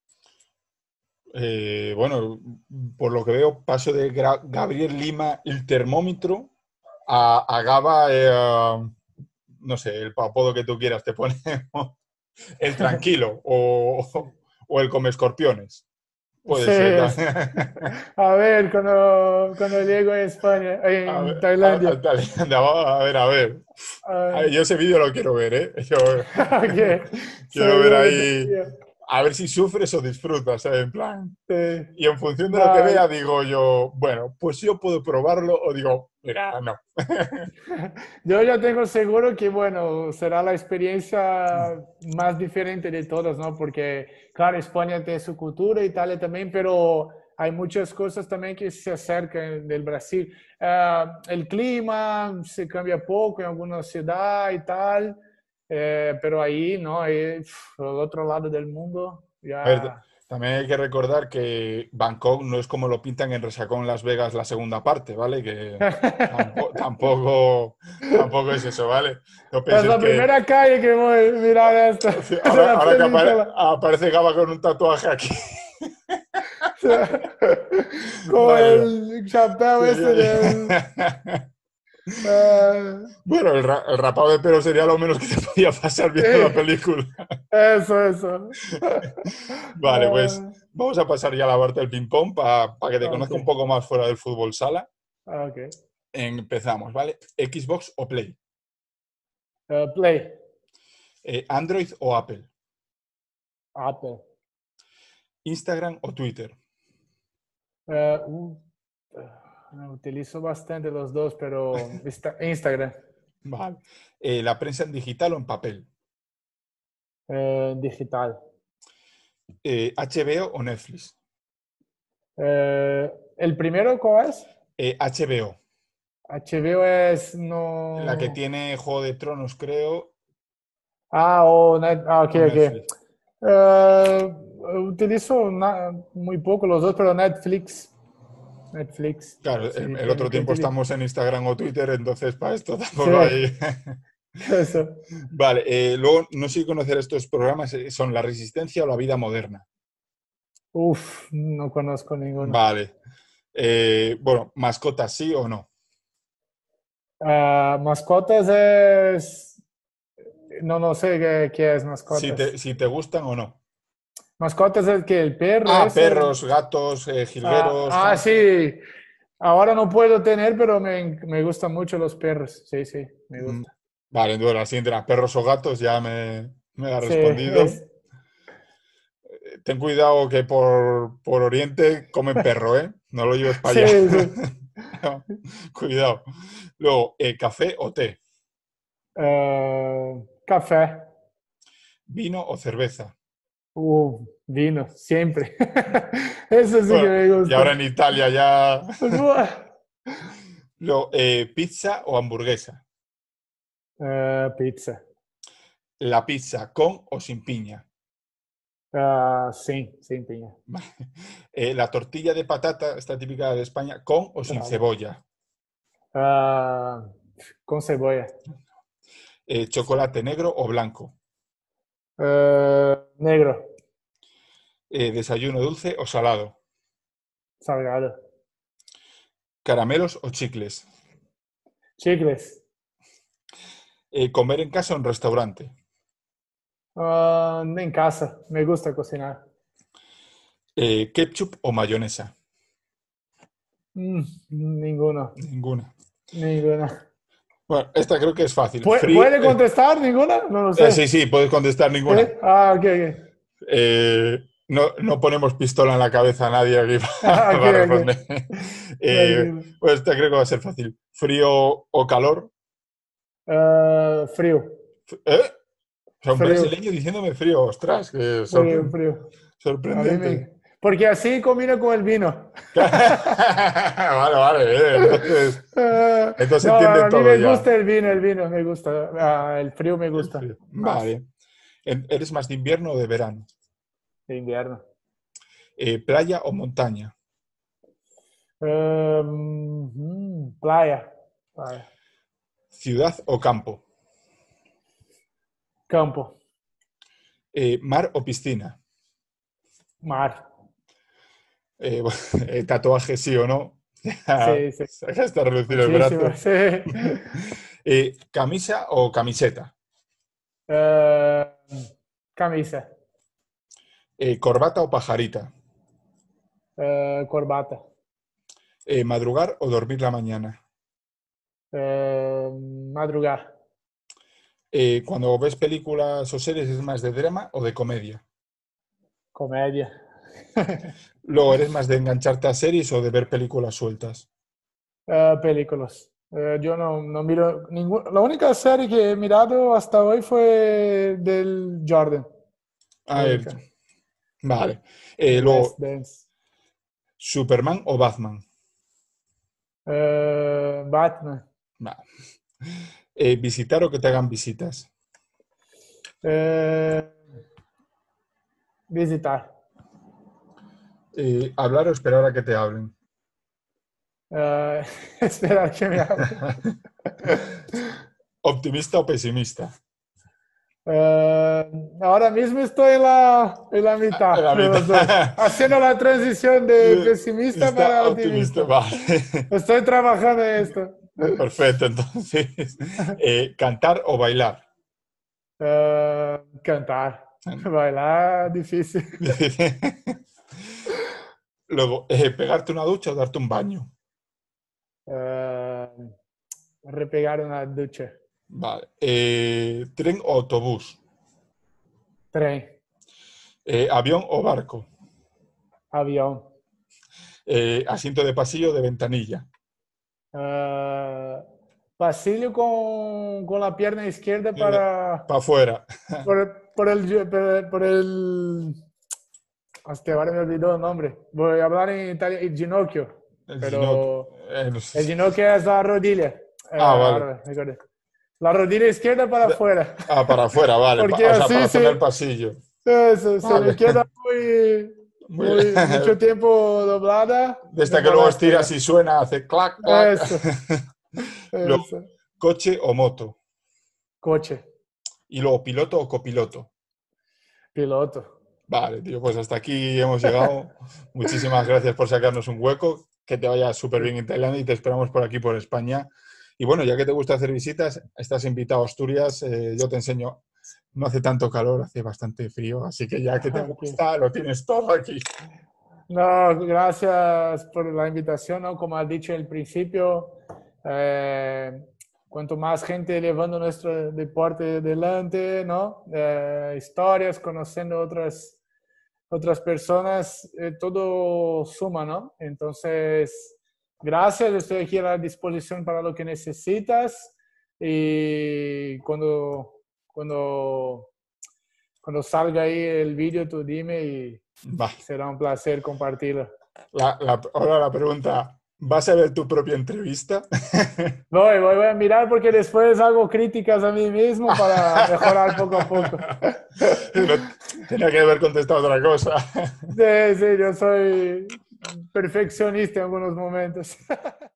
Eh, bueno, por lo que veo, paso de Gra- Gabriel Lima, el termómetro, a, a Gaba, eh, no sé, el apodo que tú quieras, te ponemos el tranquilo o, o el come escorpiones. Puede Sí, ser. a ver, cuando, cuando llego a España, A en ver, a, a- Tailandia. dale, a ver, a ver. A ver, Ah, yo ese vídeo lo quiero ver, ¿eh? Yo ok, quiero ver seguro que te ahí, digo. a ver si sufres o disfrutas, ¿sabes? En plan. Sí. Y en función de lo que Vale. vea, digo yo, bueno, pues yo puedo probarlo o digo, mira, no. Yo ya tengo seguro que, bueno, será la experiencia más diferente de todas, ¿no? Porque, claro, España tiene su cultura, Italia también, pero hay muchas cosas también que se acercan del Brasil. Eh, el clima se cambia poco en alguna ciudad y tal, eh, pero ahí, ¿no? Ahí, pf, al otro lado del mundo, A ver, ya... también hay que recordar que Bangkok no es como lo pintan en Resacón Las Vegas la segunda parte, ¿vale? Que tampoco, tampoco, tampoco es eso, ¿vale? No Es pienses la que primera calle que voy a mirar esta de ahora, la ahora que apare- película. aparece Gaba con un tatuaje aquí. Con Madre mía. el chapéu Sí, ese del... ya- eh, Bueno, el, ra- el rapado de pelo sería lo menos que te podía pasar viendo la sí, película. eso, eso. Vale, pues Eh, vamos a pasar ya a lavarte el ping-pong para que te ok, conozca un poco más fuera del fútbol sala. ok. Empezamos, ¿vale? ¿Xbox o Play? Eh, play, Eh, ¿Android o Apple? Apple. ¿Instagram o Twitter? Eh, uh, eh, utilizo bastante los dos, pero Insta- Instagram, Vale. Eh, ¿la prensa en digital o en papel? eh, digital. Eh, ¿H B O o Netflix? Eh, ¿el primero cuál es? Eh, H B O, H B O es la que no... tiene Juego de Tronos, creo, Ah, o net... ah, ok, o ok. Netflix. Eh, utilizo na- muy poco los dos, pero Netflix. Netflix, Claro, sí, el, el que, otro que tiempo utilizo. estamos en Instagram o Twitter, entonces para esto Sí, tampoco hay. eso. Vale, eh, luego no sé si conocer estos programas, eh, son La Resistencia o La Vida Moderna. Uf, no conozco ninguno. Vale. Eh, bueno, mascotas, ¿sí o no? Ah, mascotas es... No, no sé qué, qué es Si te, mascotas. si te gustan o no. Mascotas es que el perro Ah, ese. perros, gatos, eh, jilgueros, Ah, ah, hámster. sí. Ahora no puedo tener, pero me, me gustan mucho los perros. Sí, sí, me Mm, gusta. Vale, bueno, la siguiente era perros o gatos, ya me, me ha Sí, respondido. es. Eh, Ten cuidado que por, por Oriente comen perro, ¿eh? No lo lleves para allá. Sí, sí. No, cuidado. Luego, eh, café o té, Ah, café. vino o cerveza. Uh, vino, siempre. Eso sí que Bueno, me y ahora gusta. en Italia ya. Buah. Luego, eh, pizza o hamburguesa. Ah, pizza. La pizza con o sin piña. Ah, sí, sin piña. Eh, la tortilla de patata, esta típica de España, con o sin Claro. cebolla. Ah, con cebolla. Eh, chocolate negro o blanco. Ah, negro, Eh, desayuno dulce o salado. salgado. Caramelos o chicles. Chicles. Eh, ¿comer en casa o en restaurante? Ah, en casa, me gusta cocinar. Eh, ¿ketchup o mayonesa? Mm, ninguno, Ninguna. ninguna. Bueno, esta creo que es fácil. ¿Pue- Frío. ¿Puede eh, contestar ninguna? No lo eh, sí, sé. sí, puedes contestar ¿Sí? ninguna. Ah, ok, ok. Eh, no, no ponemos pistola en la cabeza a nadie aquí Ah, ok, para responder. ok. Eh, Tranquilo. pues esta creo que va a ser fácil. ¿Frío o calor? Ah, frío, ¿Eh? O sea, un frío, brasileño diciéndome frío. Ostras, que frío, sorpre- frío. A mí sorprendente. me... Porque así combina con el vino. Vale, vale. eh, Entonces, Ah, entonces no, entienden a mí todo me ya. gusta el vino, el vino me gusta. Ah, el frío me El gusta frío. más. Vale. En- ¿Eres más de invierno o de verano? De invierno. Eh, ¿playa o montaña? Ah, mm, playa, playa. ¿Ciudad o campo? Campo, Eh, ¿mar o piscina? mar. Eh, eh, ¿tatuaje sí o no? Ya, Sí, sí. sacaste a relucir el Muchísimo, brazo. sí. Eh, ¿camisa o camiseta? Ah, camisa, Eh, ¿corbata o pajarita? ah, corbata, Eh, ¿madrugar o dormir la mañana? ah, madrugar, Eh, cuando ves películas o series, ¿es más de drama o de comedia? comedia. Luego, ¿eres más de engancharte a series o de ver películas sueltas? Ah, películas. Eh, yo no, no miro ninguna. La única serie que he mirado hasta hoy fue del Jordan. La A ver, única. vale. Eh, De Last luego, Dance. ¿Superman o Batman? Eh, Batman. Va. Eh, ¿visitar o que te hagan visitas? Eh, visitar. Eh, ¿hablar o esperar a que te hablen? Eh, esperar que me hable. ¿Optimista o pesimista? Eh, ahora mismo estoy en la, en la A mitad la de los dos, mitad. haciendo la transición de pesimista Está para optimista, optimista. vale. Estoy trabajando en esto. Perfecto, entonces, eh, ¿cantar o bailar? Eh, cantar, bailar, difícil. Luego, eh, ¿pegarte una ducha o darte un baño? Eh, repegar una ducha. Vale. Eh, ¿tren o autobús? Tren, Eh, ¿avión o barco? avión. Eh, ¿asiento de pasillo o de ventanilla? Eh, pasillo con, con la pierna izquierda para Para afuera. por, por el por, por el hostia, ahora me olvidó el nombre. Voy a hablar en italiano, el ginocchio, El ginocchio. pero Eh, no sé el si- ginocchio es la rodilla. Eh, Ah, vale. ahora me acordé. La rodilla izquierda para De- afuera. Ah, para afuera, vale. Pa- Porque o sea, para así hacer el se, pasillo. eso, se me Vale. queda muy, Muy muy, mucho bien. tiempo doblada. De Me esta que luego estiras molesta. y suena, hace clac, clac. Eso, Luego, eso. coche o moto. Coche, Y luego, piloto o copiloto. piloto. Vale, tío, pues hasta aquí hemos llegado. Muchísimas gracias por sacarnos un hueco. Que te vaya súper bien en Tailandia y te esperamos por aquí, por España. Y bueno, ya que te gusta hacer visitas, estás invitado a Asturias. Eh, yo te enseño. No hace tanto calor, hace bastante frío. Así que ya que te Ok. gusta, lo tienes todo aquí. No, gracias por la invitación, ¿no? Como has dicho al principio, eh, cuanto más gente llevando nuestro deporte adelante, ¿no? Eh, historias, conociendo otras, otras personas, eh, todo suma, ¿no? Entonces, gracias, estoy aquí a la disposición para lo que necesitas y cuando, cuando, cuando salga ahí el vídeo, tú dime y Va, será un placer compartirlo. la- la- ahora la pregunta, ¿vas a ver tu propia entrevista? Voy, voy, voy a mirar porque después hago críticas a mí mismo para mejorar poco a poco. No, tenía que haber contestado otra cosa. Sí, sí, yo soy perfeccionista en algunos momentos.